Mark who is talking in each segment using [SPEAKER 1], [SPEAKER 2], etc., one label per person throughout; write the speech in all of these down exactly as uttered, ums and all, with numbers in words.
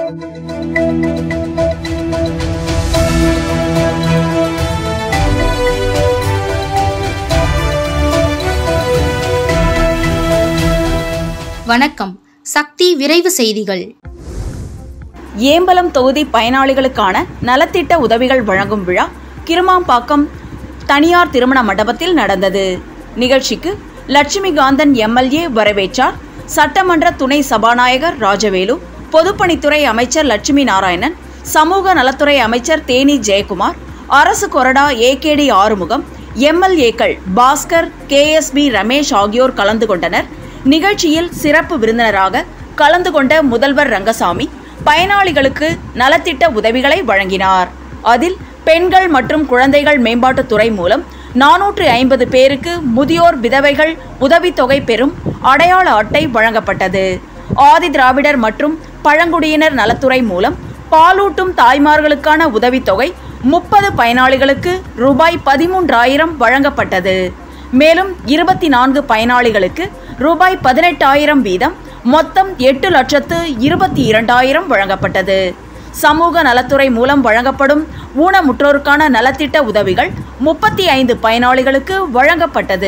[SPEAKER 1] வணக்கம். சக்தி விரைவு செய்திகள்.
[SPEAKER 2] ஏம்பலம் தொகுதி பயனாளிகளுக்கான நலத்திட்ட உதவிகள் வழங்கும் விழா கிருமாம்பாக்கம் தனியார் திருமண மண்டபத்தில் நடந்தது. நிகழ்ச்சிக்கு லட்சுமிகாந்தன் எம்எல்ஏ வரவேற்றார். சட்டமன்ற துணை சபாநாயகர் ராஜவேலு, பொதுப்பணித்துறை அமைச்சர் லட்சுமி நாராயணன், சமூக நலத்துறை அமைச்சர் தேனி ஜெயக்குமார், அரசு கொறடா ஏகேடி ஆறுமுகம், எம்எல்ஏக்கள் பாஸ்கர், கேஎஸ்பி ரமேஷ் ஆகியோர் கலந்து கொண்டனர். நிகழ்ச்சியில் சிறப்பு விருந்தினராக கலந்து கொண்ட முதல்வர் ரங்கசாமி பயனாளிகளுக்கு நலத்திட்ட உதவிகளை வழங்கினார். அதில் பெண்கள் மற்றும் குழந்தைகள் மேம்பாட்டுத்துறை மூலம் நானூற்று ஐம்பது பேருக்கு முதியோர் விதவைகள் உதவித்தொகை பெறும் அடையாள அட்டை வழங்கப்பட்டது. ஆதி திராவிடர் மற்றும் பழங்குடியினர் நலத்துறை மூலம் பாலூட்டும் தாய்மார்களுக்கான உதவித்தொகை முப்பது பயனாளிகளுக்கு ரூபாய் பதிமூன்றாயிரம் வழங்கப்பட்டது. மேலும் இருபத்தி நான்கு பயனாளிகளுக்கு ரூபாய் பதினெட்டாயிரம் வீதம் மொத்தம் எட்டு லட்சத்து இருபத்தி இரண்டாயிரம் வழங்கப்பட்டது. சமூக நலத்துறை மூலம் வழங்கப்படும் ஊனமுற்றோருக்கான நலத்திட்ட உதவிகள் முப்பத்தி ஐந்து பயனாளிகளுக்கு வழங்கப்பட்டது.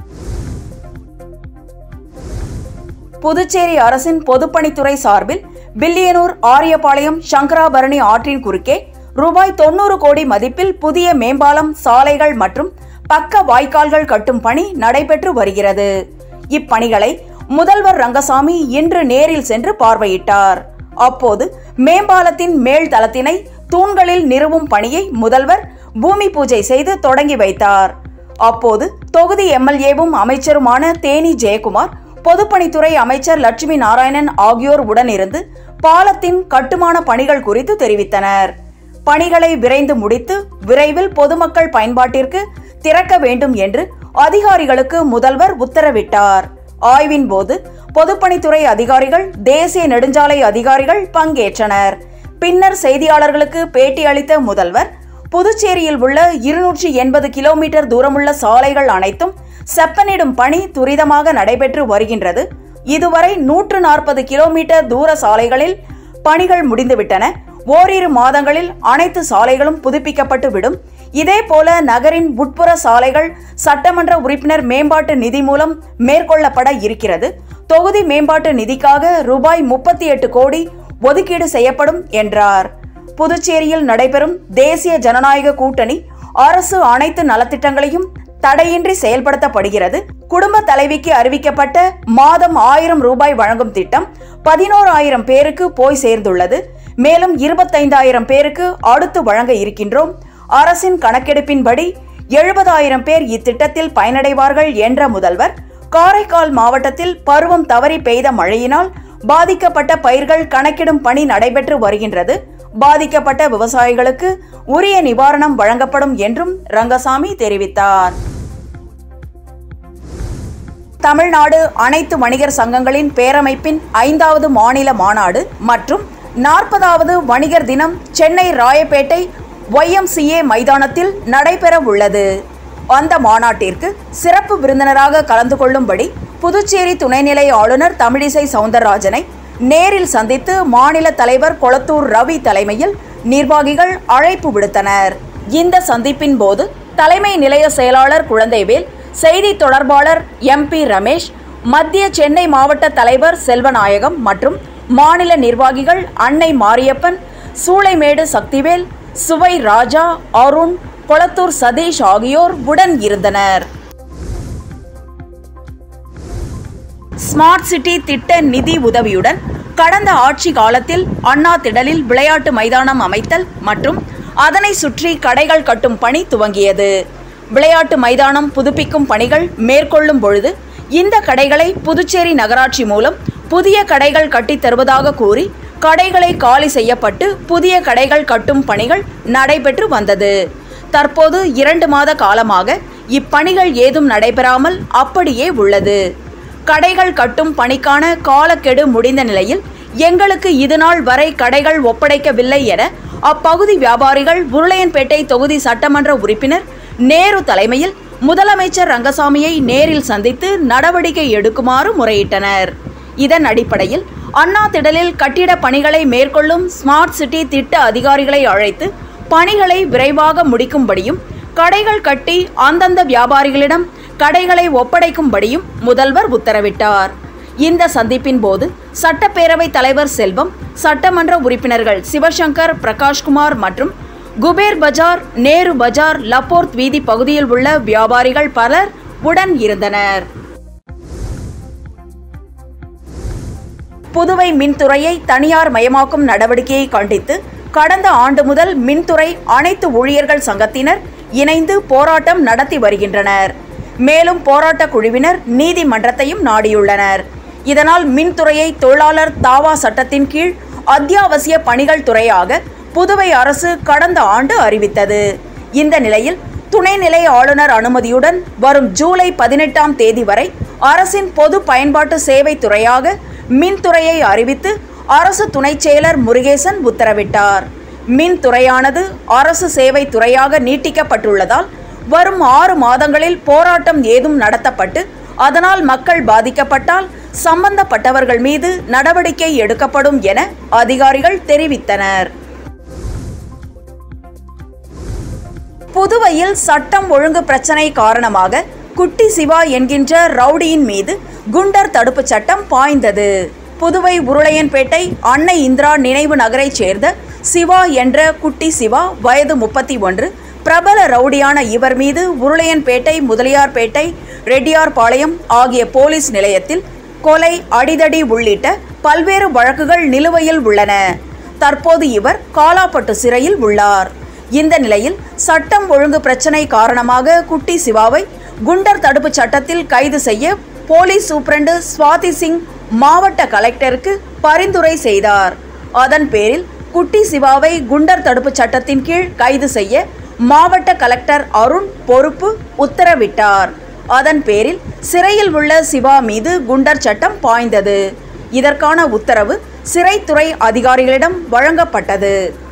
[SPEAKER 2] புதுச்சேரி அரசின் பொதுப்பணித்துறை சார்பில் வில்லியனூர் ஆரியபாளையம் சங்கராபரணி ஆற்றின் குறுக்கே ரூபாய் தொன்னூறு கோடி மதிப்பில் புதிய மேம்பாலம், சாலைகள் மற்றும் பக்க வாய்க்கால்கள் கட்டும் பணி நடைபெற்று வருகிறது. இப்பணிகளை முதல்வர் ரங்கசாமி இன்று நேரில் சென்று பார்வையிட்டார். அப்போது மேம்பாலத்தின் மேல் தளத்தினை தூண்களில் நிறுவும் பணியை முதல்வர் பூமி பூஜை செய்து தொடங்கி வைத்தார். அப்போது தொகுதி எம்எல்ஏவும் அமைச்சருமான தேனி ஜெயக்குமார், பொதுப்பணித்துறை அமைச்சர் லட்சுமி நாராயணன் ஆகியோர் உடனிருந்து பாலத்தின் கட்டுமான பணிகள் குறித்து தெரிவித்தனர். பணிகளை விரைந்து முடித்து விரைவில் பொதுமக்கள் பயன்பாட்டிற்கு திறக்க வேண்டும் என்று அதிகாரிகளுக்கு முதல்வர் உத்தரவிட்டார். ஆய்வின் போது பொதுப்பணித்துறை அதிகாரிகள், தேசிய நெடுஞ்சாலை அதிகாரிகள் பங்கேற்றனர். பின்னர் செய்தியாளர்களுக்கு பேட்டி அளித்த முதல்வர், புதுச்சேரியில் உள்ள இருநூற்றி எண்பது கிலோமீட்டர் தூரமுள்ள சாலைகள் அனைத்தும் செப்பனிடும் பணி துரிதமாக நடைபெற்று வருகின்றது. இதுவரை நூற்று நாற்பது கிலோமீட்டர் தூர சாலைகளில் பணிகள் முடிந்துவிட்டன. ஓரிரு மாதங்களில் அனைத்து சாலைகளும் புதுப்பிக்கப்பட்டு விடும். இதேபோல நகரின் உட்புற சாலைகள் சட்டமன்ற உறுப்பினர் மேம்பாட்டு நிதி மூலம் மேற்கொள்ளப்பட இருக்கிறது. தொகுதி மேம்பாட்டு நிதிக்காக ரூபாய் முப்பத்தி எட்டு கோடி ஒதுக்கீடு செய்யப்படும் என்றார். புதுச்சேரியில் நடைபெறும் தேசிய ஜனநாயக கூட்டணி அரசு அனைத்து நலத்திட்டங்களையும் தடையின்றி செயல்படுத்தப்படுகிறது. குடும்ப தலைவிக்கு அறிவிக்கப்பட்ட மாதம் ஆயிரம் ரூபாய் வழங்கும் திட்டம் பதினோரு ஆயிரம் பேருக்கு போய் சேர்ந்துள்ளது. மேலும் இருபத்தைந்தாயிரம் பேருக்கு அடுத்து வழங்க இருக்கின்றோம். அரசின் கணக்கெடுப்பின்படி எழுபதாயிரம் பேர் இத்திட்டத்தில் பயனடைவார்கள் என்ற முதல்வர், காரைக்கால் மாவட்டத்தில் பருவம் தவறி பெய்த மழையினால் பாதிக்கப்பட்ட பயிர்கள் கணக்கிடும் பணி நடைபெற்று வருகின்றது. பாதிக்கப்பட்ட விவசாயிகளுக்கு உரிய நிவாரணம் வழங்கப்படும் என்றும் ரங்கசாமி தெரிவித்தார். தமிழ்நாடு அனைத்து வணிகர் சங்கங்களின் பேரமைப்பின் ஐந்தாவது மாநில மாநாடு மற்றும் நாற்பதாவது வணிகர் தினம் சென்னை ராயப்பேட்டை ஒய்எம்சிஏ மைதானத்தில் நடைபெற உள்ளது. அந்த மாநாட்டிற்கு சிறப்பு விருந்தினராக கலந்து கொள்ளும்படி புதுச்சேரி துணைநிலை ஆளுநர் தமிழிசை சவுந்தரராஜனை நேரில் சந்தித்து மாநில தலைவர் கொளத்தூர் ரவி தலைமையில் நிர்வாகிகள் அழைப்பு விடுத்தனர். இந்த சந்திப்பின் போது தலைமை நிலைய செயலாளர் குழந்தைவேல், செய்தி தொடர்பாளர் எம்பி ரமேஷ், மத்திய சென்னை மாவட்ட தலைவர் செல்வநாயகம் மற்றும் மாநில நிர்வாகிகள் அன்னை மாரியப்பன், சூளைமேடு சக்திவேல், சுவை ராஜா, அருண், கொளத்தூர் சதீஷ் ஆகியோர் உடன் இருந்தனர். ஸ்மார்ட் சிட்டி திட்ட நிதி உதவியுடன் கடந்த ஆட்சி காலத்தில் அண்ணா திடலில் விளையாட்டு மைதானம் அமைத்தல் மற்றும் அதனை சுற்றி கடைகள் கட்டும் பணி துவங்கியது. விளையாட்டு மைதானம் புதுப்பிக்கும் பணிகள் மேற்கொள்ளும் பொழுது இந்த கடைகளை புதுச்சேரி நகராட்சி மூலம் புதிய கடைகள் கட்டித் தருவதாக கூறி கடைகளை காலி செய்யப்பட்டு புதிய கடைகள் கட்டும் பணிகள் நடைபெற்று வந்தது. தற்போது இரண்டு மாத காலமாக இப்பணிகள் ஏதும் நடைபெறாமல் அப்படியே உள்ளது. கடைகள் கட்டும் பணிக்கான காலக்கெடு முடிந்த நிலையில் எங்களுக்கு இதுநாள் வரை கடைகள் ஒப்படைக்கவில்லை என அப்பகுதி வியாபாரிகள் உருளையன்பேட்டை தொகுதி சட்டமன்ற உறுப்பினர் நேரு தலைமையில் முதலமைச்சர் ரங்கசாமியை நேரில் சந்தித்து நடவடிக்கை எடுக்குமாறு முறையிட்டனர். இதன் அடிப்படையில் அண்ணா திடலில் கட்டிட பணிகளை மேற்கொள்ளும் ஸ்மார்ட் சிட்டி திட்ட அதிகாரிகளை அழைத்து பணிகளை விரைவாக முடிக்கும்படியும் கடைகள் கட்டி அந்தந்த வியாபாரிகளிடம் கடைகளை ஒப்படைக்கும்படியும் முதல்வர் உத்தரவிட்டார். இந்த சந்திப்பின் போது சட்டப்பேரவைத் தலைவர் செல்வம், சட்டமன்ற உறுப்பினர்கள் சிவசங்கர், பிரகாஷ்குமார் மற்றும் குபேர் பஜார், நேரு பஜார், லப்போர்த் வீதி பகுதியில் உள்ள வியாபாரிகள் பலர் உடன் இருந்தனர். புதுவை மின்துறையை தனியார் மயமாக்கும் நடவடிக்கையை கண்டித்து கடந்த ஆண்டு முதல் மின்துறை அனைத்து ஊழியர்கள் சங்கத்தினர் இணைந்து போராட்டம் நடத்தி வருகின்றனர். மேலும் போராட்ட குழுவினர் நீதிமன்றத்தையும் நாடியுள்ளனர். இதனால் மின்துறையை தொழிலாளர் தாவா சட்டத்தின் கீழ் அத்தியாவசிய பணிகள் துறையாக புதுவை அரசு கடந்த ஆண்டு அறிவித்தது. இந்த நிலையில் துணைநிலை ஆளுநர் அனுமதியுடன் வரும் ஜூலை பதினெட்டாம் தேதி வரை அரசின் பொது பயன்பாட்டு சேவை துறையாக மின்துறையை அறிவித்து அரசு துணைச் செயலர் முருகேசன் உத்தரவிட்டார். மின்துறையானது அரசு சேவை துறையாக நீட்டிக்கப்பட்டுள்ளதால் வரும் ஆறு மாதங்களில் போராட்டம் ஏதும் நடத்தப்பட்டு அதனால் மக்கள் பாதிக்கப்பட்டால் சம்பந்தப்பட்டவர்கள் மீது நடவடிக்கை எடுக்கப்படும் என அதிகாரிகள் தெரிவித்தனர். புதுவையில் சட்டம் ஒழுங்கு பிரச்சனை காரணமாக குட்டி சிவா என்கின்ற ரவுடியின் மீது குண்டர் தடுப்பு சட்டம் பாய்ந்தது. புதுவை உருளையன்பேட்டை அன்னை இந்திரா நினைவு நகரைச் சேர்ந்த சிவா என்ற குட்டி சிவா வயது முப்பத்தி ஒன்று பிரபல ரவுடியான இவர் மீது உருளையன்பேட்டை, முதலியார்பேட்டை, ரெட்டியார்பாளையம் ஆகிய போலீஸ் நிலையத்தில் கொலை, அடிதடி உள்ளிட்ட பல்வேறு வழக்குகள் நிலுவையில் உள்ளன. தற்போது இவர் காலாப்பட்டு சிறையில் உள்ளார். இந்த நிலையில் சட்டம் ஒழுங்கு பிரச்சனை காரணமாக குட்டி சிவாவை குண்டர் தடுப்பு சட்டத்தில் கைது செய்ய போலீஸ் சூப்பரண்டு சுவாதி சிங் மாவட்ட கலெக்டருக்கு பரிந்துரை செய்தார். அதன் பேரில் குட்டி சிவாவை குண்டர் தடுப்பு சட்டத்தின் கீழ் கைது செய்ய மாவட்ட கலெக்டர் அருண் பொறுப்பு உத்தரவிட்டார். அதன் பேரில் சிறையில் உள்ள சிவா மீது குண்டர் சட்டம் பாய்ந்தது. இதற்கான உத்தரவு சிறைத்துறை அதிகாரிகளிடம் வழங்கப்பட்டது.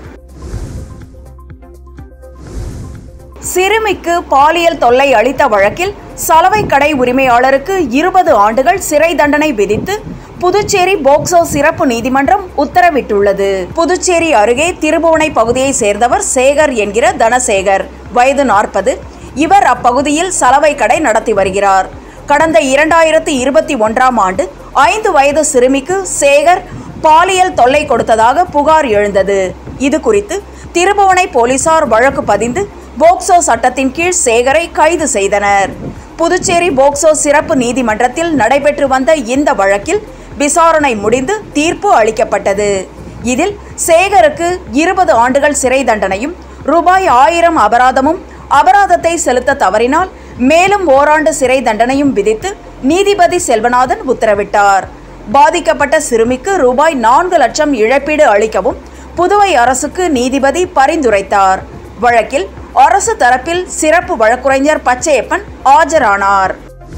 [SPEAKER 2] சிறுமிக்கு பாலியல் தொல்லை அளித்த வழக்கில் சலவை கடை உரிமையாளருக்கு இருபது ஆண்டுகள் சிறை தண்டனை விதித்து புதுச்சேரி போக்சோ சிறப்பு நீதிமன்றம் உத்தரவிட்டுள்ளது. புதுச்சேரி அருகே திருபுவனை பகுதியை சேர்ந்தவர் சேகர் என்கிற தனசேகர், வயது நாற்பது. இவர் அப்பகுதியில் சலவை கடை நடத்தி வருகிறார். கடந்த இரண்டாயிரத்தி இருபத்தி ஒன்றாம் ஆண்டு ஐந்து வயது சிறுமிக்கு சேகர் பாலியல் தொல்லை கொடுத்ததாக புகார் எழுந்தது. இது குறித்து திருபுவனை போலீசார் வழக்கு பதிந்து போக்சோ சட்டத்தின் கீழ் சேகரை கைது செய்தனர். புதுச்சேரி போக்சோ சிறப்பு நீதிமன்றத்தில் நடைபெற்று வந்த இந்த வழக்கில் விசாரணை முடிந்து தீர்ப்பு அளிக்கப்பட்டது. இதில் சேகருக்கு இருபது ஆண்டுகள் சிறை தண்டனையும் ரூபாய் ஆயிரம் அபராதமும், அபராதத்தை செலுத்த தவறினால் மேலும் ஓராண்டு சிறை தண்டனையும் விதித்து நீதிபதி செல்வநாதன் உத்தரவிட்டார். பாதிக்கப்பட்ட சிறுமிக்கு ரூபாய் நான்கு லட்சம் இழப்பீடு அளிக்கவும் புதுவை அரசுக்கு நீதிபதி பரிந்துரைத்தார். வழக்கில் அரசு தரப்பில் சிறப்பு வழக்குரைஞர் பச்சையப்பன் ஆஜரானார்.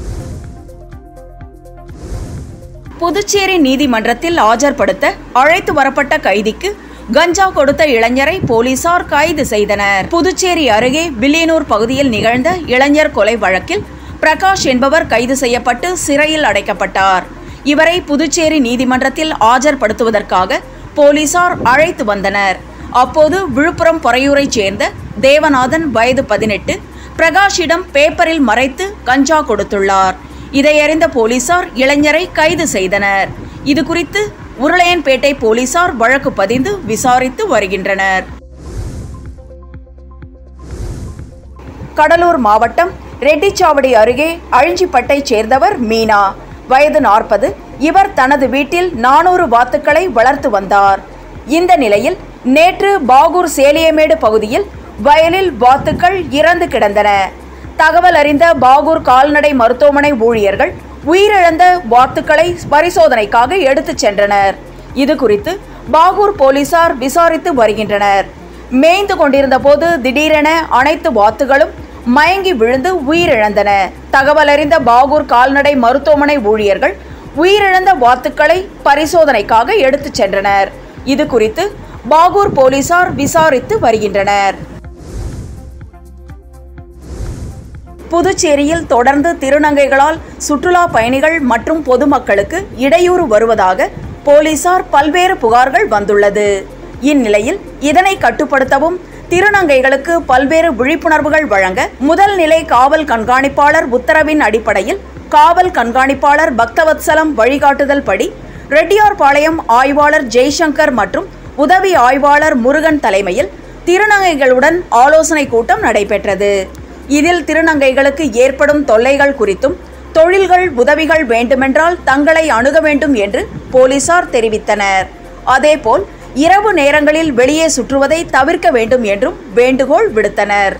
[SPEAKER 2] புதுச்சேரி நீதிமன்றத்தில் ஆஜர்படுத்த அழைத்து வரப்பட்ட கைதிக்கு கஞ்சா கொடுத்த இளைஞரை போலீசார் கைது செய்தனர். புதுச்சேரி அருகே வில்லியனூர் பகுதியில் நிகழ்ந்த இளைஞர் கொலை வழக்கில் பிரகாஷ் என்பவர் கைது செய்யப்பட்டு சிறையில் அடைக்கப்பட்டார். இவரை புதுச்சேரி நீதிமன்றத்தில் ஆஜர்படுத்துவதற்காக போலீசார் அழைத்து வந்தனர். அப்போது விழுப்புரம் பொறையூரைச் சேர்ந்த தேவநாதன், வயது பதினெட்டு, பிரகாஷிடம் பேப்பரில் மறைத்து கஞ்சா கொடுத்துள்ளார். இதையறிந்த போலீசார் இளைஞரை கைது செய்தனர். இது குறித்து உருளையன்பேட்டை போலீசார் வழக்கு பதிந்து விசாரித்து வருகின்றனர். கடலூர் மாவட்டம் ரெட்டிச்சாவடி அருகே அழிஞ்சிப்பட்டைச் சேர்ந்தவர் மீனா, வயது நாற்பது. இவர் தனது வீட்டில் நானூறு வாத்துக்களை வளர்த்து வந்தார். இந்த நிலையில் நேற்று பாகூர் சேலியமேடு பகுதியில் வயலில் வாத்துக்கள் இறந்து கிடந்தன. தகவல் அறிந்த பாகூர் கால்நடை மருத்துவமனை ஊழியர்கள் உயிரிழந்த வாத்துக்களை பரிசோதனைக்காக எடுத்துச் சென்றனர். இது குறித்து பாகூர் போலீசார் விசாரித்து வருகின்றனர். மேய்ந்து கொண்டிருந்த போது திடீரென அனைத்து வாத்துகளும் மயங்கி விழுந்து உயிரிழந்தன. தகவல் அறிந்த பாகூர் கால்நடை மருத்துவமனை ஊழியர்கள் உயிரிழந்த வாத்துக்களை பரிசோதனைக்காக எடுத்துச் சென்றனர். இது குறித்து பாகூர் போலீசார் விசாரித்து வருகின்றனர். புதுச்சேரியில் தொடர்ந்து திருநங்கைகளால் சுற்றுலா பயணிகள் மற்றும் பொதுமக்களுக்கு இடையூறு வருவதாக போலீசார் பல்வேறு புகார்கள் வந்துள்ளது. இந்நிலையில் இதனை கட்டுப்படுத்தவும் திருநங்கைகளுக்கு பல்வேறு விழிப்புணர்வுகள் வழங்க முதல் நிலை காவல் கண்காணிப்பாளர் உத்தரவின் அடிப்படையில் காவல் கண்காணிப்பாளர் பக்தவத்சலம் வழிகாட்டுதல் படி ரெட்டியார்பாளையம் ஆய்வாளர் ஜெய்சங்கர் மற்றும் உதவி ஆய்வாளர் முருகன் தலைமையில் திருநங்கைகளுடன் ஆலோசனை கூட்டம் நடைபெற்றது. இதில் திருநங்கைகளுக்கு ஏற்படும் தொல்லைகள் குறித்தும் தொழில்கள் உதவிகள் வேண்டுமென்றால் தங்களை அணுக வேண்டும் என்று போலீசார் தெரிவித்தனர். அதேபோல் இரவு நேரங்களில் வெளியே சுற்றுவதை தவிர்க்க வேண்டும் என்றும் வேண்டுகோள் விடுத்தனர்.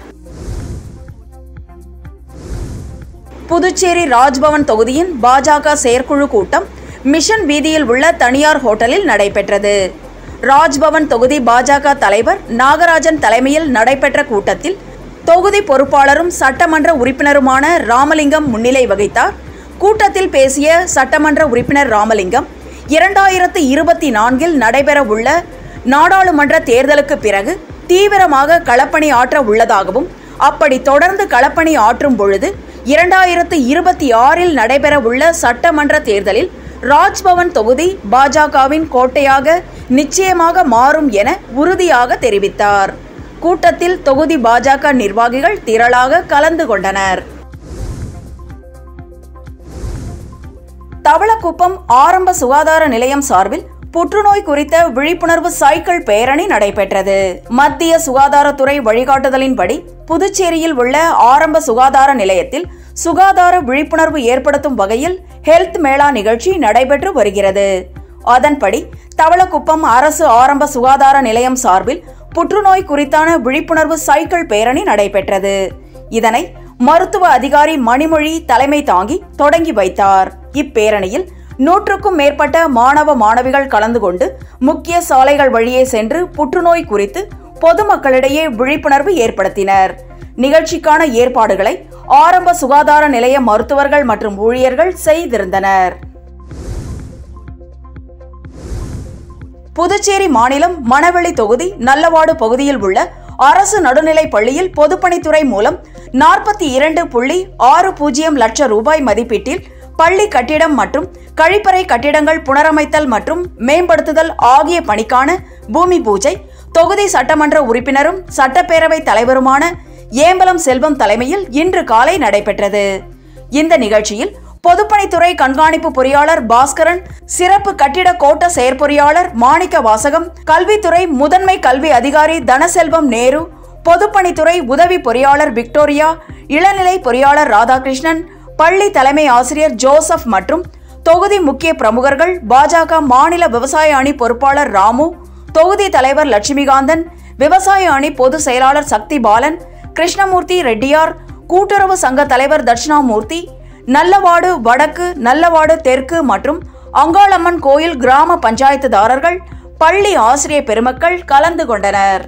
[SPEAKER 2] புதுச்சேரி ராஜ்பவன் தொகுதியின் பாஜக செயற்குழு கூட்டம் மிஷன் வீதியில் உள்ள தனியார் ஹோட்டலில் நடைபெற்றது. ராஜ்பவன் தொகுதி பாஜக தலைவர் நாகராஜன் தலைமையில் நடைபெற்ற கூட்டத்தில் தொகுதி பொறுப்பாளரும் சட்டமன்ற உறுப்பினருமான ராமலிங்கம் முன்னிலை வகித்தார். கூட்டத்தில் பேசிய சட்டமன்ற உறுப்பினர் ராமலிங்கம், இரண்டாயிரத்து இருபத்தி நான்கில் நடைபெறவுள்ள நாடாளுமன்ற தேர்தலுக்கு பிறகு தீவிரமாக களப்பணி ஆற்ற உள்ளதாகவும் அப்படி தொடர்ந்து களப்பணி ஆற்றும் பொழுது இரண்டாயிரத்து இருபத்தி ஆறில் நடைபெறவுள்ள சட்டமன்ற தேர்தலில் ராஜ்பவன் தொகுதி பாஜகவின் கோட்டையாக நிச்சயமாக மாறும் என உறுதியாக தெரிவித்தார். கூட்டத்தில் தொகுதி பாஜக நிர்வாகிகள் திரளாக கலந்து கொண்டனர். தவளக்குப்பம் ஆரம்ப சுகாதார நிலையம் சார்பில் புற்றுநோய் குறித்த விழிப்புணர்வு சைக்கிள் பேரணி நடைபெற்றது. மத்திய சுகாதாரத்துறை வழிகாட்டுதலின்படி புதுச்சேரியில் உள்ள ஆரம்ப சுகாதார நிலையத்தில் சுகாதார விழிப்புணர்வு ஏற்படுத்தும் வகையில் ஹெல்த் மேளா நிகழ்ச்சி நடைபெற்று வருகிறது. அதன்படி தவளக்குப்பம் அரசு ஆரம்ப சுகாதார நிலையம் சார்பில் புற்றுநோய் குறித்தான விழிப்புணர்வு சைக்கிள் பேரணி நடைபெற்றது. இதனை மருத்துவ அதிகாரி மணிமொழி தலைமை தாங்கி தொடங்கி வைத்தார். இப்பேரணியில் நூற்றுக்கும் மேற்பட்ட மாணவ மாணவிகள் கலந்து கொண்டு முக்கிய சாலைகள் வழியே சென்று புற்றுநோய் குறித்து பொதுமக்களிடையே விழிப்புணர்வு ஏற்படுத்தினர். நிகழ்ச்சிக்கான ஏற்பாடுகளை ஆரம்ப சுகாதார நிலைய மருத்துவர்கள் மற்றும் ஊழியர்கள் செய்திருந்தனர். புதுச்சேரி மாநிலம் மணவெளி தொகுதி நல்லவாடு பகுதியில் உள்ள அரசு நடுநிலைப் பள்ளியில் பொதுப்பணித்துறை மூலம் நாற்பத்தி இரண்டு புள்ளி ஆறு பூஜ்ஜியம் லட்சம் ரூபாய் மதிப்பீட்டில் பள்ளி கட்டிடம் மற்றும் கழிப்பறை கட்டிடங்கள் புனரமைத்தல் மற்றும் மேம்படுத்துதல் ஆகிய பணிக்கான பூமி பூஜை தொகுதி சட்டமன்ற உறுப்பினரும் சட்டப்பேரவை தலைவருமான ஏம்பலம் செல்வம் தலைமையில் இன்று காலை நடைபெற்றது. இந்த நிகழ்ச்சியில் பொதுப்பணித்துறை கண்காணிப்பு பொறியாளர் பாஸ்கரன், சிறப்பு கட்டிட கோட்ட செயற்பொறியாளர் மாணிக்க வாசகம், கல்வித்துறை முதன்மை கல்வி அதிகாரி தனசெல்வம் நேரு, பொதுப்பணித்துறை உதவி பொறியாளர் விக்டோரியா, இளநிலை பொறியாளர் ராதாகிருஷ்ணன், பள்ளி தலைமை ஆசிரியர் ஜோசப் மற்றும் தொகுதி முக்கிய பிரமுகர்கள், பாஜக மாநில விவசாய அணி பொறுப்பாளர் ராமு, தொகுதி தலைவர் லட்சுமிகாந்தன், விவசாய அணி பொதுச் செயலாளர் சக்தி பாலன், கிருஷ்ணமூர்த்தி ரெட்டியார், கூட்டுறவு சங்க தலைவர் தட்சிணாமூர்த்தி, நல்லவாடு வடக்கு, நல்லவாடு தெற்கு மற்றும் அங்காளம்மன் கோயில் கிராம பஞ்சாயத்துதாரர்கள், பள்ளி ஆசிரியர் பெருமக்கள் கலந்து கொண்டனர்.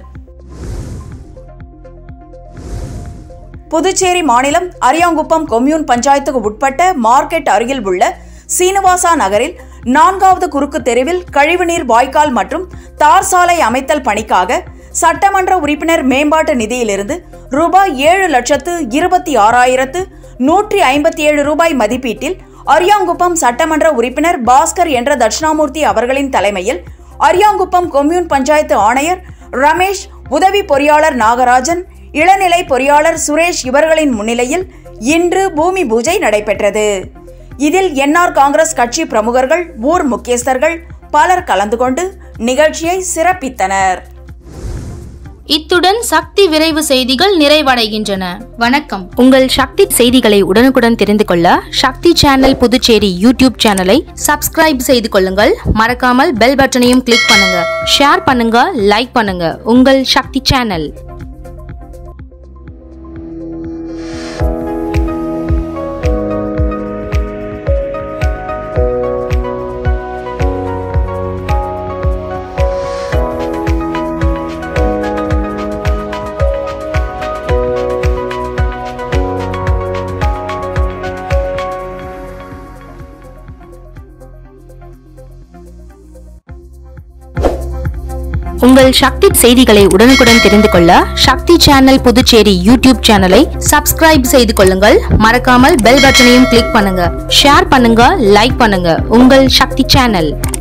[SPEAKER 2] புதுச்சேரி மாநிலம் அரியாங்குப்பம் கொம்யூன் பஞ்சாயத்துக்கு உட்பட்ட மார்க்கெட் அருகில் உள்ள சீனிவாசா நகரில் நான்காவது குறுக்கு தெருவில் கழிவுநீர் வாய்க்கால் மற்றும் தார் சாலை அமைத்தல் பணிக்காக சட்டமன்ற உறுப்பினர் மேம்பாட்டு நிதியிலிருந்து ரூபாய் ஏழு லட்சத்து இருபத்தி ஆறாயிரத்து நூற்றி ஐம்பத்தி ஏழு ரூபாய் மதிப்பீட்டில் அரியாங்குப்பம் சட்டமன்ற உறுப்பினர் பாஸ்கர் என்ற தட்சிணாமூர்த்தி அவர்களின் தலைமையில் அரியாங்குப்பம் கொம்யூன் பஞ்சாயத்து ஆணையர் ரமேஷ், உதவி பொறியாளர் நாகராஜன், இளநிலை பொறியாளர் சுரேஷ் இவர்களின் முன்னிலையில் இன்று பூமி பூஜை நடைபெற்றது. இதில் என்ஆர் காங்கிரஸ் கட்சி பிரமுகர்கள், ஊர் முக்கியஸ்தர்கள் பலர் கலந்து கொண்டு நிகழ்ச்சியை சிறப்பித்தனர்.
[SPEAKER 1] இத்துடன் சக்தி விரைவு செய்திகள் நிறைவடைகின்றன. வணக்கம்.
[SPEAKER 3] உங்கள் சக்தி செய்திகளை உடனுக்குடன் தெரிந்து கொள்ள சக்தி சேனல் புதுச்சேரி யூடியூப் சேனலை
[SPEAKER 1] சப்ஸ்கிரைப் செய்து கொள்ளுங்கள். மறக்காமல் பெல் பட்டனையும் கிளிக் பண்ணுங்க.
[SPEAKER 3] ஷேர் பண்ணுங்க, லைக் பண்ணுங்க. உங்கள் சக்தி சேனல். உங்கள் சக்தி செய்திகளை உடனுக்குடன் தெரிந்து கொள்ள சக்தி சேனல் புதுச்சேரி யூடியூப் சேனலை
[SPEAKER 1] சப்ஸ்கிரைப் செய்து கொள்ளுங்கள். மறக்காமல் பெல் பட்டனையும் கிளிக் பண்ணுங்க.
[SPEAKER 3] ஷேர் பண்ணுங்க, லைக் பண்ணுங்க. உங்கள் சக்தி சேனல்.